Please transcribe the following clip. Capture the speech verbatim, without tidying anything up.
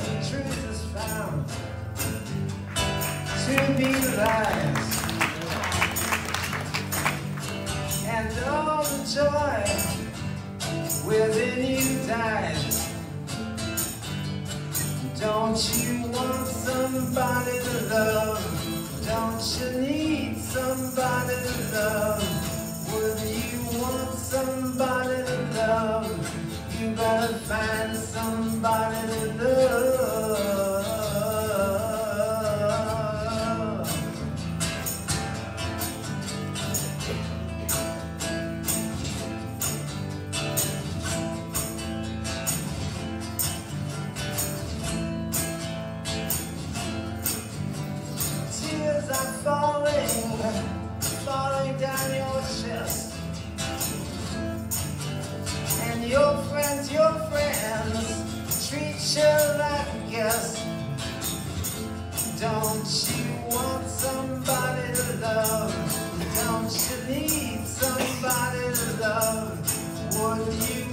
the truth is found to be lies, and all the joy within you dies. Don't you want somebody to love? Don't you need somebody to love? Would you want somebody to love? You better find somebody to love. Tears are falling, falling down your chest. And your friends, your friends treat you like a guest. Don't you want somebody to love? Don't you need somebody to love? Would you